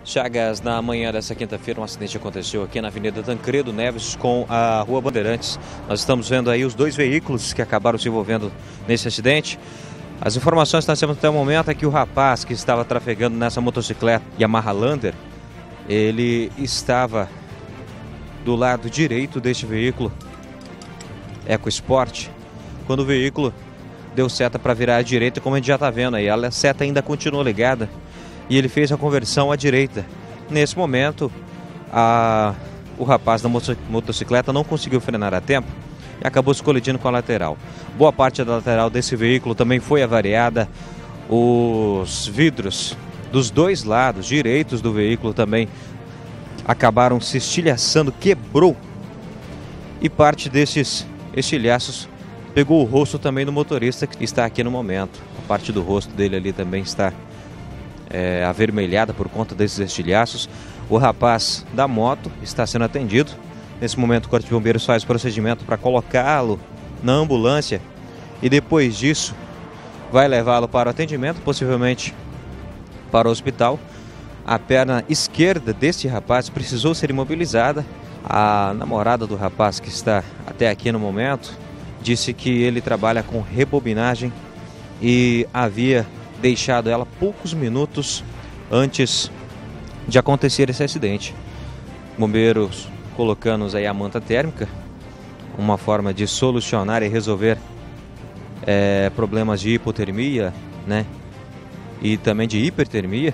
Chagas, na manhã dessa quinta-feira, um acidente aconteceu aqui na Avenida Tancredo Neves com a Rua Bandeirantes. Nós estamos vendo aí os dois veículos que acabaram se envolvendo nesse acidente. As informações que nós temos até o momento é que o rapaz que estava trafegando nessa motocicleta Yamaha Lander, ele estava do lado direito deste veículo EcoSport, quando o veículo deu seta para virar à direita, como a gente já está vendo aí. A seta ainda continua ligada e ele fez a conversão à direita. Nesse momento, o rapaz da motocicleta não conseguiu frenar a tempo e acabou se colidindo com a lateral. Boa parte da lateral desse veículo também foi avariada. Os vidros dos dois lados direitos do veículo também acabaram se estilhaçando, quebrou. E parte desses estilhaços pegou o rosto também do motorista que está aqui no momento. A parte do rosto dele ali também está avermelhada por conta desses estilhaços. O rapaz da moto está sendo atendido. Nesse momento o Corpo de Bombeiros faz o procedimento para colocá-lo na ambulância e depois disso vai levá-lo para o atendimento, possivelmente para o hospital. A perna esquerda deste rapaz precisou ser imobilizada. A namorada do rapaz, que está até aqui no momento, disse que ele trabalha com rebobinagem e havia deixado ela poucos minutos antes de acontecer esse acidente. Bombeiros colocando aí a manta térmica, uma forma de solucionar e resolver problemas de hipotermia, né? E também de hipertermia.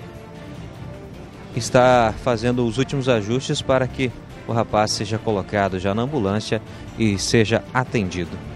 Está fazendo os últimos ajustes para que o rapaz seja colocado já na ambulância e seja atendido.